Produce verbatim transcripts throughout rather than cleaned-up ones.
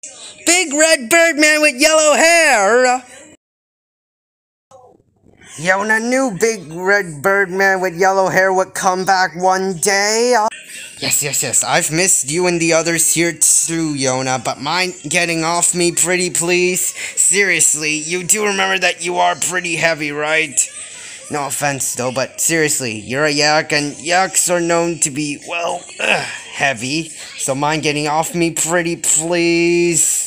Big red Birdman with yellow hair! Yona knew Big Red Birdman with yellow hair would come back one day. Yes, yes, yes, I've missed you and the others here too, Yona, but mind getting off me pretty please? Seriously, you do remember that you are pretty heavy, right? No offense though, but seriously, you're a yak, and yaks are known to be, well, ugh, heavy. So mind getting off me pretty please?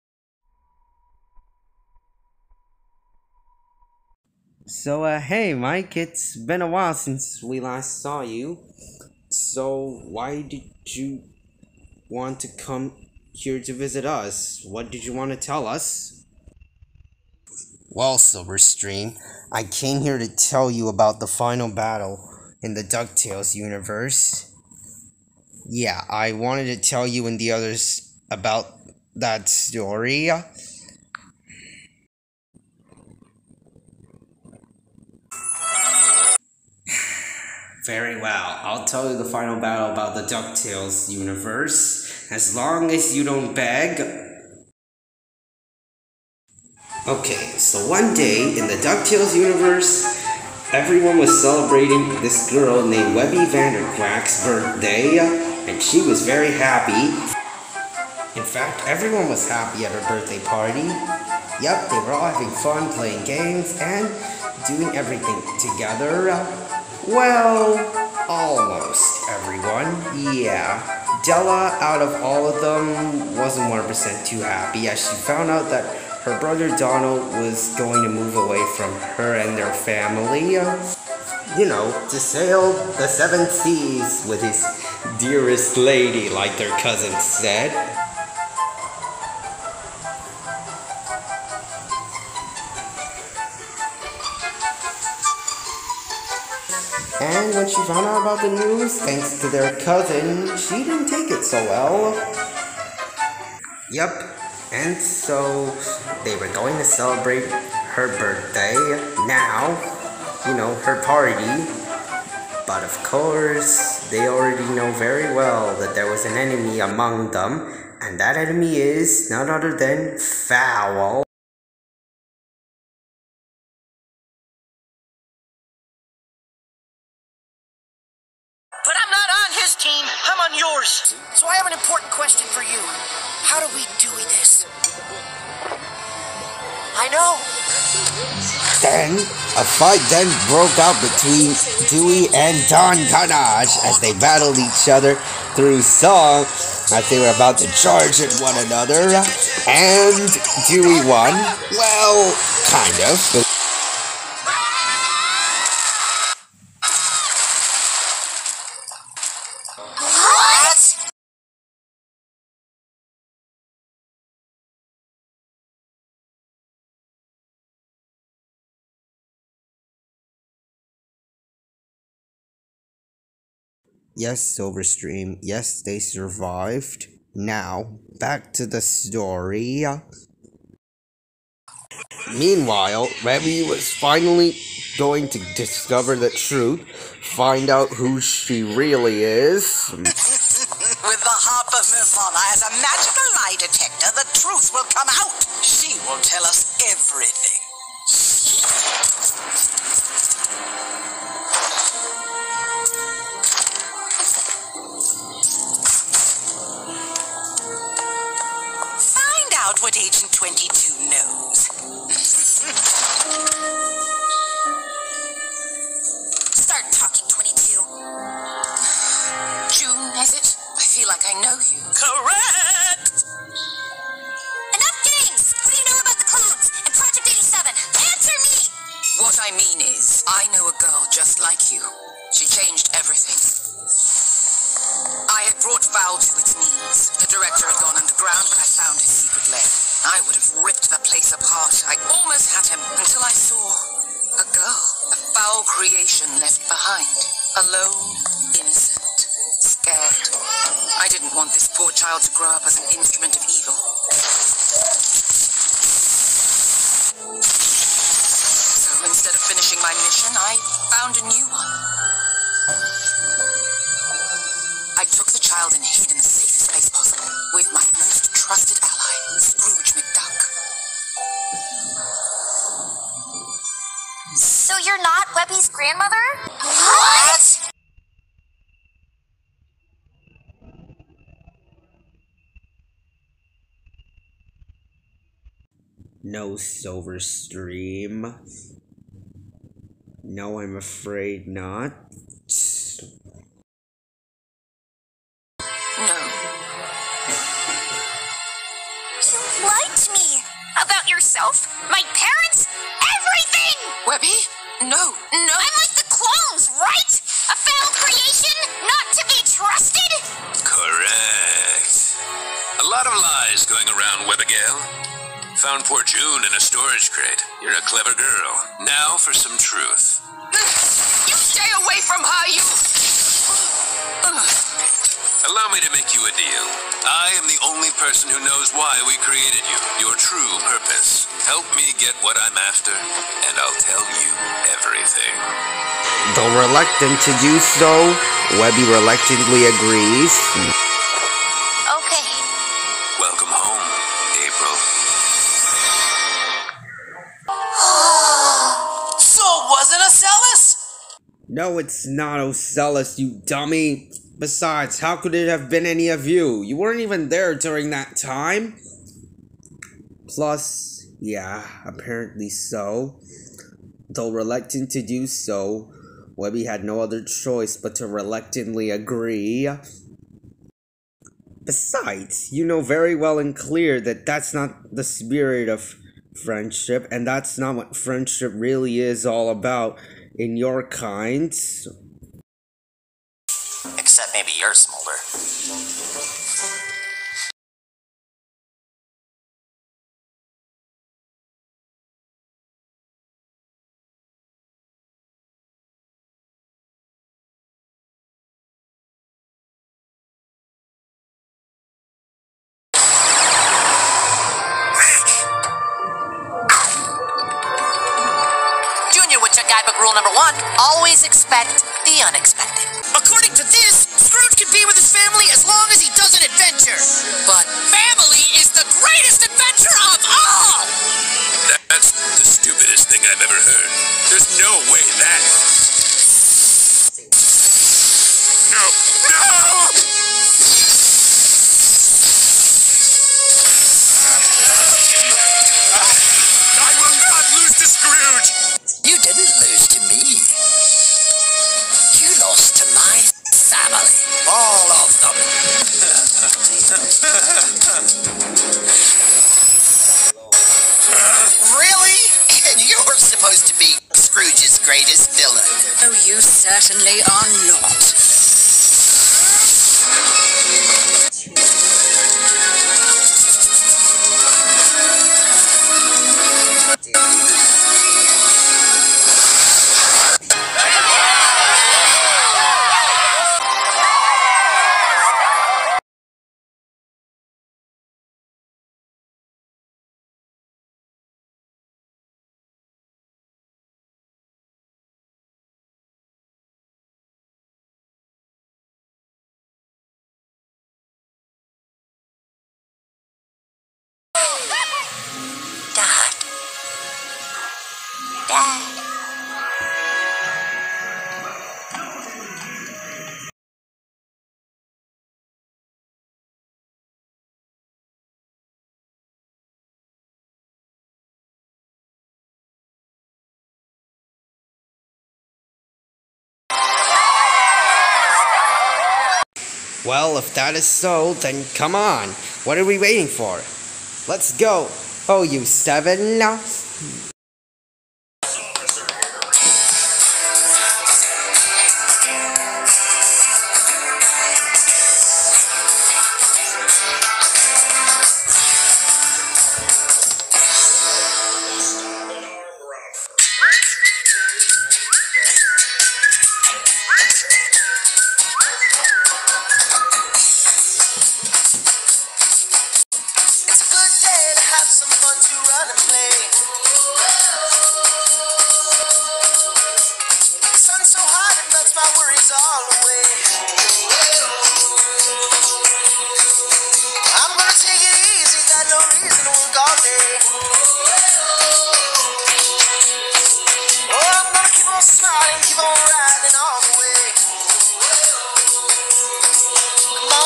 So, uh, hey Mike, it's been a while since we last saw you. So, why did you want to come here to visit us? What did you want to tell us? Well, Silverstream, I came here to tell you about the final battle in the DuckTales universe. Yeah, I wanted to tell you and the others about that story. Very well, I'll tell you the final battle about the DuckTales universe, as long as you don't beg. Okay, so one day in the DuckTales universe, everyone was celebrating this girl named Webby Vanderquack's birthday, and she was very happy. In fact, everyone was happy at her birthday party. Yep, they were all having fun playing games and doing everything together. Well, almost everyone, yeah. Della, out of all of them, wasn't one hundred percent too happy as she found out that her brother Donald was going to move away from her and their family. You know, to sail the seven seas with his dearest lady, like their cousin said. And when she found out about the news, thanks to their cousin, she didn't take it so well. Yep, and so they were going to celebrate her birthday now, you know, her party. But of course, they already know very well that there was an enemy among them, and that enemy is none other than Fowl. But I'm not on his team, I'm on yours. So I have an important question for you. How do we do this? I know. Then, a fight then broke out between Dewey and Don Carnage as they battled each other through song as they were about to charge at one another. And Dewey won. Well, kind of. Yes, Silverstream, yes, they survived. Now, back to the story. Meanwhile, Webby was finally going to discover the truth, find out who she really is. With the help of Nirvana as a magical lie detector, the truth will come out. She will tell us everything. What Agent twenty-two knows. Start talking, twenty-two. June, is it? I feel like I know you. Correct! Enough games! What do you know about the clones and Project eighty-seven? Answer me! What I mean is, I know a girl just like you. She changed everything. I had brought Fowl to its knees. The director had gone underground, but I found his secret lair. I would have ripped the place apart. I almost had him until I saw a girl, a foul creation left behind. Alone, innocent, scared. I didn't want this poor child to grow up as an instrument of evil. So instead of finishing my mission, I found a new one. I took the child and hid in the safest place possible with my most trusted ally. So you're not Webby's grandmother? What? No, Silverstream. No, I'm afraid not. No. You lied to me. About yourself, my parents, everything! Webby? No, no. I'm like the clones, right? A foul creation, not to be trusted? Correct. A lot of lies going around, Webigail. Found poor June in a storage crate. You're a clever girl. Now for some truth. You stay away from her, you... Allow me to make you a deal. I am the only person who knows why we created you, your true purpose. Help me get what I'm after, and I'll tell you everything. Though reluctant to do so, Webby reluctantly agrees. Okay. Welcome home, April. So it wasn't Ocellus? No, it's not Ocellus, you dummy. Besides, how could it have been any of you? You weren't even there during that time. Plus, yeah, apparently so. Though reluctant to do so, Webby had no other choice but to reluctantly agree. Besides, you know very well and clear that that's not the spirit of friendship, and that's not what friendship really is all about in your kind. Except maybe you're Smolder. Junior Woodchuck Guidebook rule number one, always expect the unexpected. According to this, Scrooge can be with his family as long as he does an adventure. But family is the greatest adventure of all! That's the stupidest thing I've ever heard. There's no way that... No! No! I will not lose to Scrooge! You didn't lose to me. You lost to my family. All of them. Really? And you're supposed to be Scrooge's greatest villain. Oh, you certainly are not. Dad. Dad. Well, if that is so, then come on. What are we waiting for? Let's go. Oh, you seven. It's a good day to have some fun to run and play.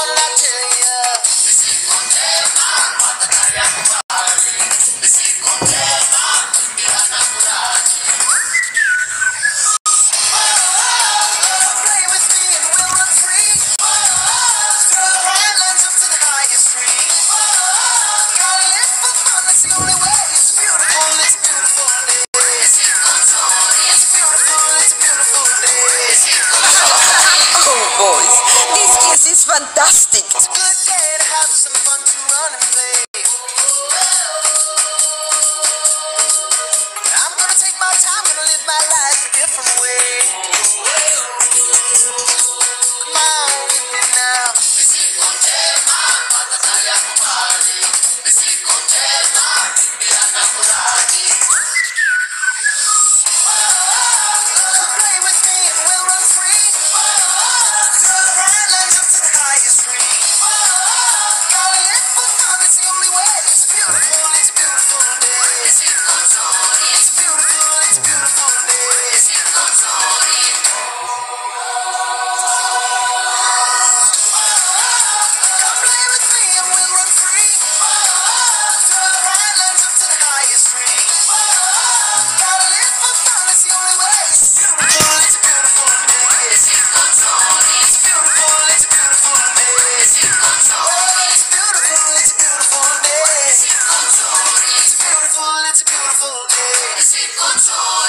did I tell ya? Play with me and we'll run free. Through the bright lines up to the highest tree. Gotta live for fun, that's the only way. It's beautiful, it's beautiful day. It's beautiful, it's beautiful day. Oh, boys, this kiss is fantastic. It's a good day to have some fun to run and play. I'm gonna take my time, gonna live my life a different way. Come on with me now. Play with me and we'll run free. Through the bright lines up to the highest tree. Gotta live for fun, it's the only way. It's beautiful, it's beautiful day. It's beautiful, it's beautiful day. Come play with me and we'll run free. Through the bright lines up to the highest tree. Gotta live for fun, it's the only way. It's beautiful, it's beautiful day. It's beautiful, it's beautiful day. Oh, it's beautiful, it's beautiful day. It's beautiful, it's beautiful day.